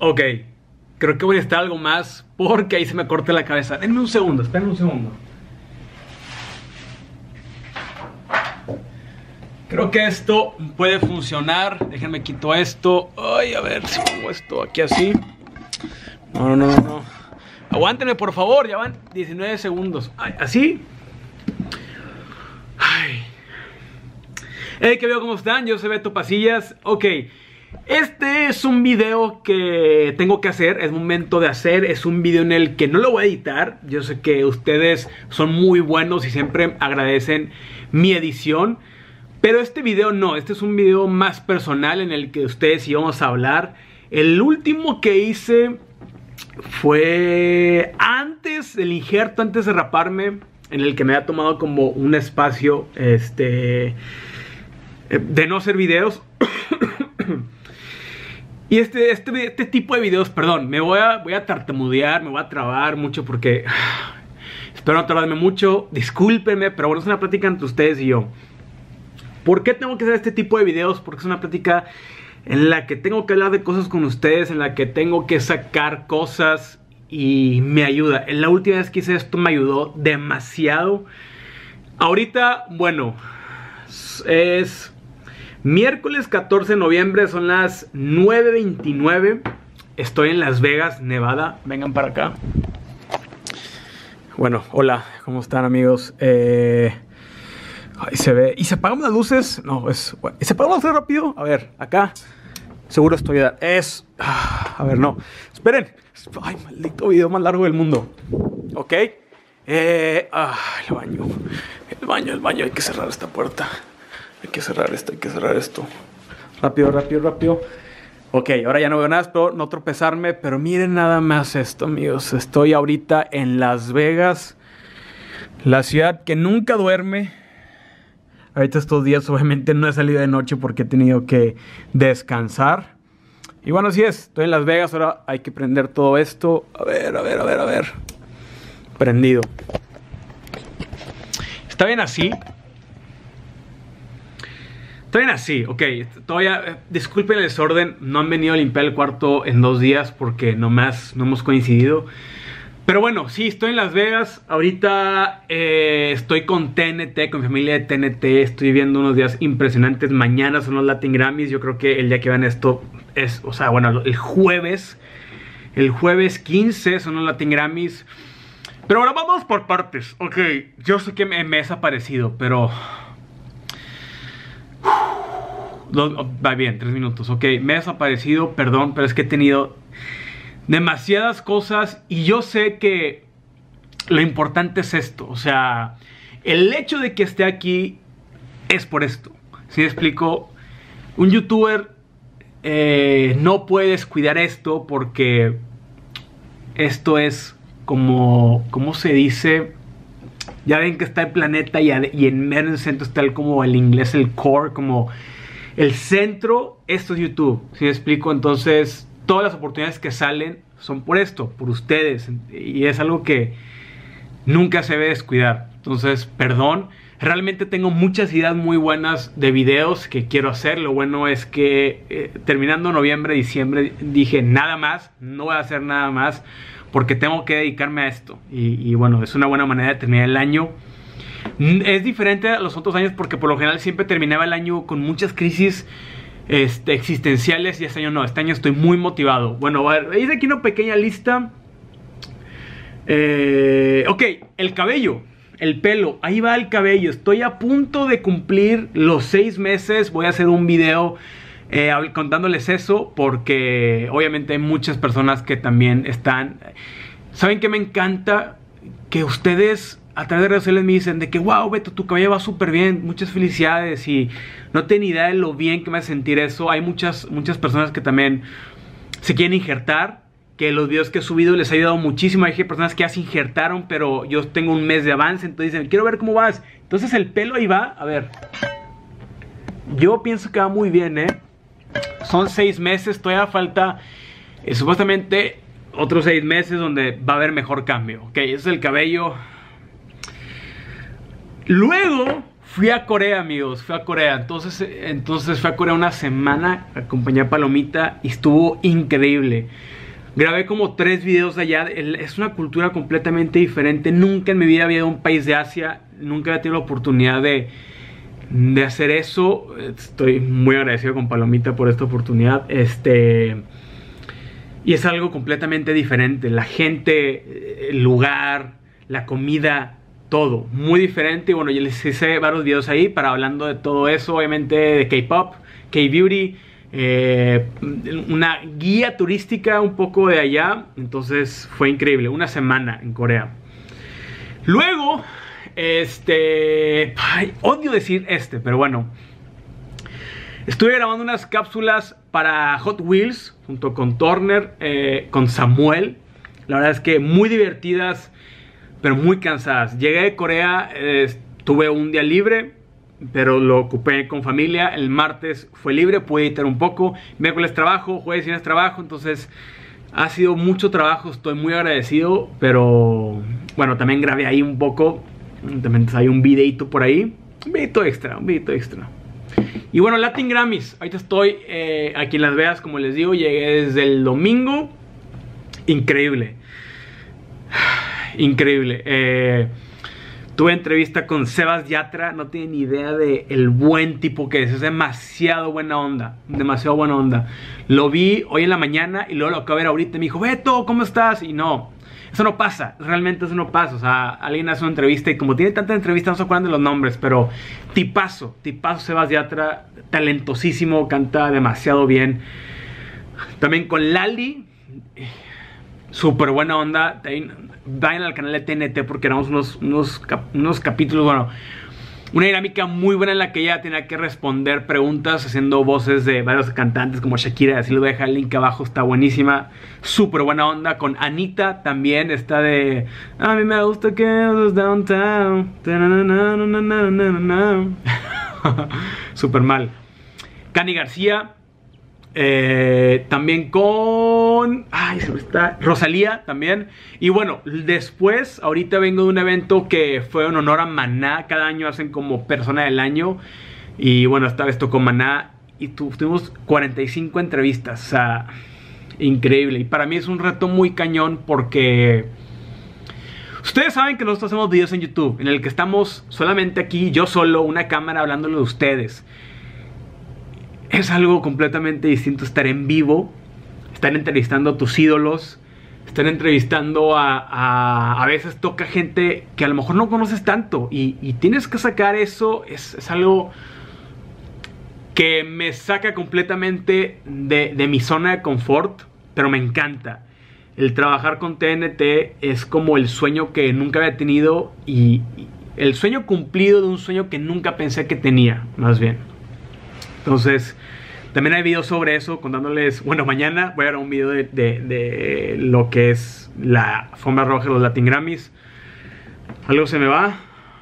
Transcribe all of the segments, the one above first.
Ok, creo que voy a necesitar algo más porque ahí se me corta la cabeza. Denme un segundo, espérenme un segundo. Creo que esto puede funcionar. Déjenme quito esto. Ay, a ver si pongo esto aquí así. No. Aguántenme, por favor. Ya van 19 segundos. Ay, ¿así? Ay. Hey, ¿qué veo? ¿Cómo están? Yo soy Beto Pasillas. Ok. Este es un video que tengo que hacer. Es momento de hacer. Es un video en el que no lo voy a editar. Yo sé que ustedes son muy buenos y siempre agradecen mi edición. Pero este video no, este es un video más personal en el que ustedes y yo vamos a hablar. El último que hice fue antes del injerto, antes de raparme, en el que me había tomado como un espacio de no hacer videos. Y este tipo de videos, perdón, voy a tartamudear, me voy a trabar mucho porque espero no tardarme mucho, discúlpenme, pero bueno, es una plática entre ustedes y yo. ¿Por qué tengo que hacer este tipo de videos? Porque es una plática en la que tengo que hablar de cosas con ustedes, en la que tengo que sacar cosas y me ayuda. La última vez que hice esto me ayudó demasiado. Ahorita, bueno, es miércoles 14 de noviembre, son las 9:29. Estoy en Las Vegas, Nevada. Vengan para acá. Bueno, hola, ¿cómo están, amigos? Ahí se ve. ¿Y se apagan las luces? No, es... Bueno. ¿Y se apagan las luces rápido? A ver, acá. Seguro estoy... Es... A ver, no. Esperen. Ay, maldito video más largo del mundo. Ok. El baño. El baño. Hay que cerrar esta puerta. Hay que cerrar esto. Rápido. Ok, ahora ya no veo nada. Espero no tropezarme. Pero miren nada más esto, amigos. Estoy ahorita en Las Vegas. La ciudad que nunca duerme. Ahorita estos días obviamente no he salido de noche porque he tenido que descansar. Y bueno, así es, estoy en Las Vegas, ahora hay que prender todo esto. A ver. Prendido. ¿Está bien así? Está bien así, ok. Todavía, disculpen el desorden, no han venido a limpiar el cuarto en 2 días porque no hemos coincidido. Pero bueno, sí, estoy en Las Vegas. Ahorita estoy con TNT, con mi familia de TNT. Estoy viendo unos días impresionantes. Mañana son los Latin Grammys. Yo creo que el día que vean esto es, o sea, bueno, el jueves 15 son los Latin Grammys. Pero ahora vamos por partes. Ok, yo sé que me he desaparecido, pero... Va bien, 3 minutos. Ok, me he desaparecido, perdón, pero es que he tenido... demasiadas cosas y yo sé que lo importante es esto, o sea, el hecho de que esté aquí es por esto. ¿Sí me explico? Un youtuber no puede descuidar esto porque esto es como, ¿cómo se dice? Ya ven que está el planeta y en medio del centro está como el inglés, el core, como el centro. Esto es YouTube, ¿sí me explico? Entonces... todas las oportunidades que salen son por esto, por ustedes. Y es algo que nunca se debe descuidar. Entonces, perdón. Realmente tengo muchas ideas muy buenas de videos que quiero hacer. Lo bueno es que terminando noviembre, diciembre, dije nada más. No voy a hacer nada más porque tengo que dedicarme a esto. Y bueno, es una buena manera de terminar el año. Es diferente a los otros años porque por lo general siempre terminaba el año con muchas crisis existenciales y este año no, este año estoy muy motivado. Bueno, a ver, hice aquí una pequeña lista. Ok, el cabello, el pelo, ahí va el cabello. Estoy a punto de cumplir los 6 meses. Voy a hacer un video contándoles eso porque obviamente hay muchas personas que también están... ¿Saben qué me encanta? Que ustedes... a través de redes sociales me dicen de que wow, Beto, tu cabello va súper bien, muchas felicidades. Y no tengo idea de lo bien que me hace sentir eso. Hay muchas personas que también se quieren injertar, que los videos que he subido les ha ayudado muchísimo. Hay personas que ya se injertaron, pero yo tengo un mes de avance, entonces dicen, quiero ver cómo vas. Entonces el pelo ahí va, a ver. Yo pienso que va muy bien, Son 6 meses, todavía falta supuestamente otros 6 meses donde va a haber mejor cambio. Ok, ese es el cabello. Luego Fui a Corea, amigos, fui a Corea. Entonces fui a Corea una semana, acompañé a Palomita y estuvo increíble. Grabé como 3 videos de allá. Es una cultura completamente diferente. Nunca en mi vida había ido a un país de Asia. Nunca había tenido la oportunidad de hacer eso. Estoy muy agradecido con Palomita por esta oportunidad. Y es algo completamente diferente. La gente, el lugar, la comida, todo muy diferente. Y bueno, yo les hice varios videos ahí para hablando de todo eso. Obviamente de K-pop, K-beauty, una guía turística un poco de allá. Entonces fue increíble, una semana en Corea. Luego, odio decir pero bueno, estuve grabando unas cápsulas para Hot Wheels junto con Turner, con Samuel. La verdad es que muy divertidas, pero muy cansadas. Llegué de Corea, tuve un día libre, pero lo ocupé con familia. El martes fue libre, pude editar un poco. Miércoles trabajo, jueves tienes trabajo. Entonces ha sido mucho trabajo, estoy muy agradecido. Pero bueno, también grabé ahí un poco. También hay un videito por ahí. Un videito extra. Y bueno, Latin Grammys. Ahorita estoy aquí en Las Vegas, como les digo. Llegué desde el domingo. Increíble. Increíble. Tuve entrevista con Sebas Yatra. No tienen ni idea de el buen tipo que es. Es demasiado buena onda. Demasiado buena onda. Lo vi hoy en la mañana y luego lo acabo de ver ahorita. Me dijo, Beto, ¿cómo estás? Y no, eso no pasa. Realmente eso no pasa. O sea, alguien hace una entrevista y como tiene tanta entrevista no se acuerdan de los nombres. Pero tipazo Sebas Yatra. Talentosísimo. Canta demasiado bien. También con Lali. Súper buena onda. Vayan al canal de TNT porque éramos unos capítulos, bueno, una dinámica muy buena en la que ella tenía que responder preguntas haciendo voces de varios cantantes como Shakira. Así lo voy a dejar el link abajo, está buenísima. Súper buena onda. Con Anita también está de a mí me gusta que los downtown. Súper mal. Cani García. También con Rosalía también. Y bueno, después ahorita vengo de un evento que fue en honor a Maná. Cada año hacen como persona del año. Y bueno, esta vez tocó Maná y tuvimos 45 entrevistas. O sea, increíble. Y para mí es un reto muy cañón porque ustedes saben que nosotros hacemos videos en YouTube en el que estamos solamente aquí, yo solo, una cámara hablándole de ustedes. Es algo completamente distinto estar en vivo, estar entrevistando a tus ídolos, estar entrevistando a veces toca gente que a lo mejor no conoces tanto y tienes que sacar eso. Es algo que me saca completamente de mi zona de confort, pero me encanta. El trabajar con TNT es como el sueño que nunca había tenido y el sueño cumplido de un sueño que nunca pensé que tenía, más bien. Entonces, también hay videos sobre eso, contándoles, bueno, mañana voy a grabar un video de lo que es la alfombra roja de los Latin Grammys. Algo se me va.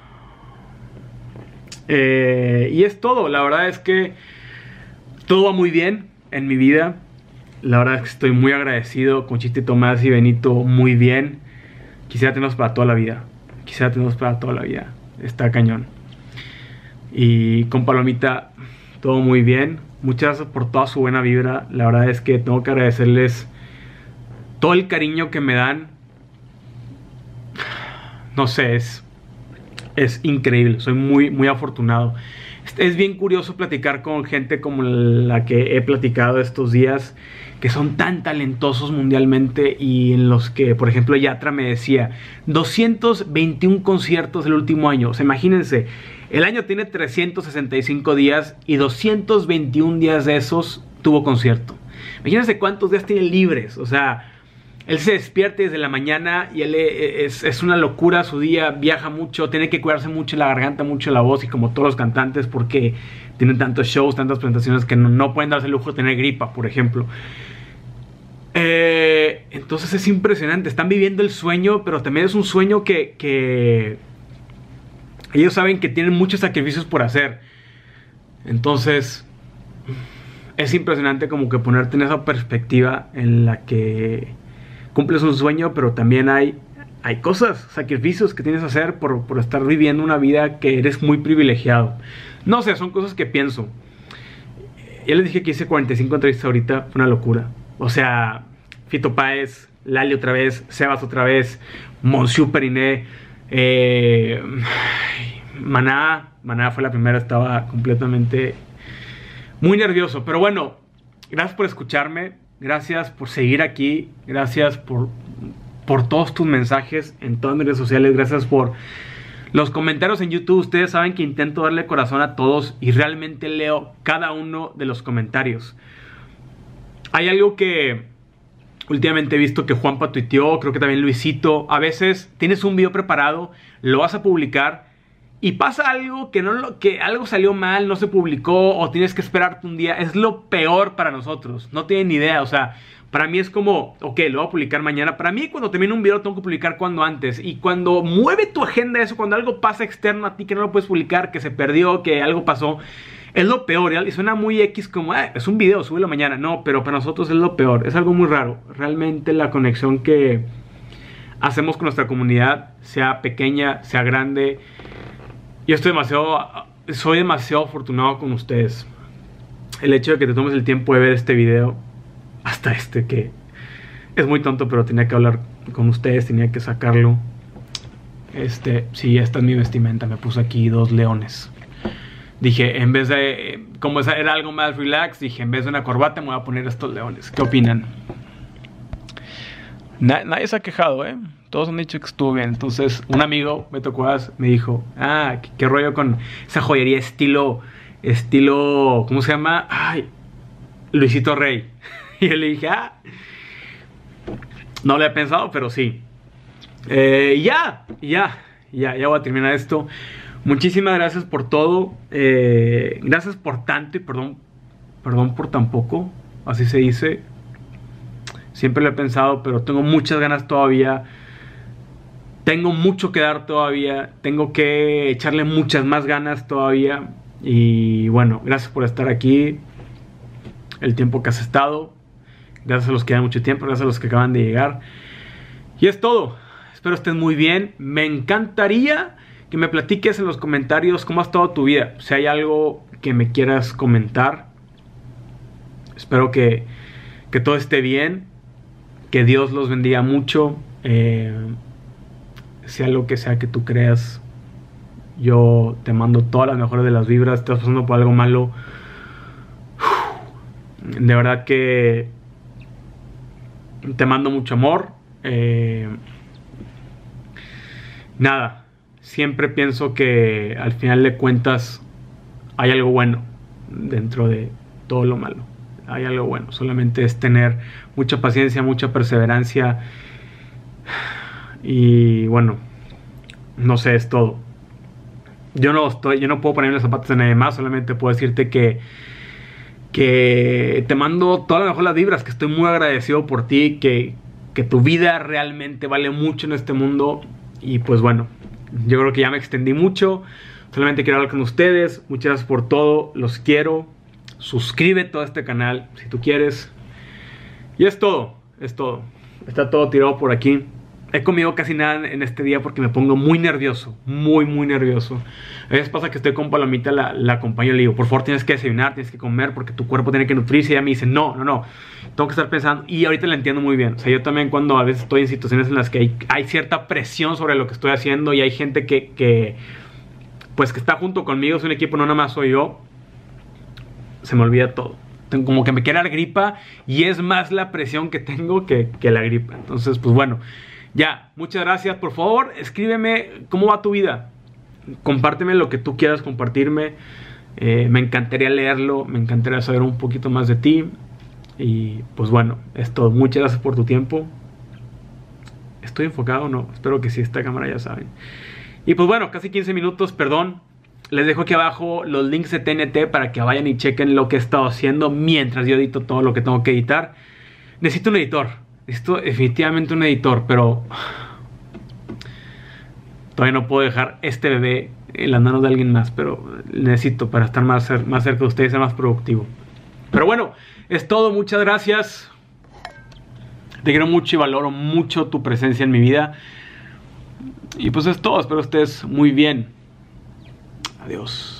Y es todo, la verdad es que todo va muy bien en mi vida. La verdad es que estoy muy agradecido con Chiste Tomás y Benito, muy bien. Quisiera tenerlos para toda la vida. Está cañón. Y con Palomita todo muy bien. Muchas gracias por toda su buena vibra. La verdad es que tengo que agradecerles todo el cariño que me dan. No sé, es increíble. Soy muy afortunado. Es bien curioso platicar con gente como la que he platicado estos días, que son tan talentosos mundialmente y en los que, por ejemplo, Yatra me decía 221 conciertos el último año. O sea, imagínense, el año tiene 365 días y 221 días de esos tuvo concierto. Imagínense cuántos días tiene libres. O sea, él se despierta desde la mañana y él es una locura su día, viaja mucho, tiene que cuidarse mucho la garganta, mucho la voz, y como todos los cantantes, porque tienen tantos shows, tantas presentaciones que no pueden darse el lujo de tener gripa, por ejemplo. Entonces es impresionante, están viviendo el sueño, pero también es un sueño que ellos saben que tienen muchos sacrificios por hacer. Entonces es impresionante como que ponerte en esa perspectiva en la que cumples un sueño, pero también hay hay cosas, sacrificios que tienes que hacer por estar viviendo una vida que eres muy privilegiado. No sé, son cosas que pienso. Ya les dije que hice 45 entrevistas ahorita, fue una locura. O sea, Fito Páez, Lali otra vez, Sebas otra vez, Monsieur Periné, Maná fue la primera, estaba completamente muy nervioso. Pero bueno, gracias por escucharme, gracias por seguir aquí, gracias por todos tus mensajes en todas mis redes sociales, gracias por los comentarios en YouTube. Ustedes saben que intento darle corazón a todos y realmente leo cada uno de los comentarios. Hay algo que últimamente he visto que Juanpa tuiteó, creo que también Luisito. A veces tienes un video preparado, lo vas a publicar y pasa algo que algo salió mal, no se publicó o tienes que esperarte un día. Es lo peor para nosotros, no tienen ni idea. O sea, para mí es como, ok, lo voy a publicar mañana. Para mí cuando termino un video tengo que publicar cuando antes. Y cuando mueve tu agenda eso, cuando algo pasa externo a ti que no lo puedes publicar, que se perdió, que algo pasó, es lo peor. Y suena muy X como, es un video, súbelo mañana. No, pero para nosotros es lo peor. Es algo muy raro. Realmente la conexión que hacemos con nuestra comunidad, sea pequeña, sea grande. Yo soy demasiado afortunado con ustedes. El hecho de que te tomes el tiempo de ver este video, hasta que es muy tonto, pero tenía que hablar con ustedes, tenía que sacarlo. Sí, esta es mi vestimenta, me puse aquí 2 leones. Dije, en vez de, como era algo más relax, dije, en vez de una corbata me voy a poner estos leones. ¿Qué opinan? Nadie se ha quejado, ¿eh? Todos han dicho que estuvo bien. Entonces, un amigo, Beto Cuevas, me dijo, ¿qué rollo con esa joyería estilo, ¿cómo se llama? Ay, Luisito Rey. Y yo le dije, no lo he pensado, pero sí. Ya voy a terminar esto. Muchísimas gracias por todo. Gracias por tanto y perdón por tan poco. Así se dice. Siempre lo he pensado, pero tengo muchas ganas todavía. Tengo mucho que dar todavía. Tengo que echarle muchas más ganas todavía. Y bueno, gracias por estar aquí. El tiempo que has estado. Gracias a los que dan mucho tiempo. Gracias a los que acaban de llegar. Y es todo. Espero estés muy bien. Me encantaría que me platiques en los comentarios cómo ha estado tu vida. Si hay algo que me quieras comentar. Espero que todo esté bien. Que Dios los bendiga mucho. Sea lo que sea que tú creas, yo te mando todas las mejores de las vibras. Estás pasando por algo malo, de verdad que te mando mucho amor. Nada, siempre pienso que al final de cuentas hay algo bueno dentro de todo lo malo. Hay algo bueno, solamente es tener mucha paciencia, mucha perseverancia. Y bueno, no sé, es todo. Yo no puedo ponerme los zapatos de nadie más. Solamente puedo decirte que te mando todas las mejores vibras, que estoy muy agradecido por ti, que tu vida realmente vale mucho en este mundo. Y pues bueno, yo creo que ya me extendí mucho. Solamente quiero hablar con ustedes. Muchas gracias por todo, los quiero. Suscríbete a este canal si tú quieres. Y es todo. Está todo tirado por aquí. He comido casi nada en este día porque me pongo muy nervioso. Muy nervioso. A veces pasa que estoy con Palomita, la acompaño y le digo, por favor tienes que desayunar, tienes que comer porque tu cuerpo tiene que nutrirse. Y ella me dice, no. Tengo que estar pensando. Y ahorita la entiendo muy bien. O sea, yo también cuando a veces estoy en situaciones en las que hay cierta presión sobre lo que estoy haciendo. Y hay gente que está junto conmigo. Es un equipo, no nada más soy yo. Se me olvida todo. Como que me quiere dar gripa. Y es más la presión que tengo que la gripa. Entonces, pues bueno. Ya, muchas gracias. Por favor, escríbeme cómo va tu vida. Compárteme lo que tú quieras compartirme. Me encantaría leerlo. Me encantaría saber un poquito más de ti. Y pues bueno, es todo. Muchas gracias por tu tiempo. ¿Estoy enfocado o no? Espero que sí, esta cámara ya saben. Y pues bueno, casi 15 minutos, perdón. Les dejo aquí abajo los links de TNT para que vayan y chequen lo que he estado haciendo mientras yo edito todo lo que tengo que editar. Necesito un editor. Necesito definitivamente un editor, pero todavía no puedo dejar este bebé en las manos de alguien más. Pero necesito para estar más cerca de ustedes, ser más productivo. Pero bueno, es todo. Muchas gracias. Te quiero mucho y valoro mucho tu presencia en mi vida. Y pues es todo, espero estés muy bien. Adiós.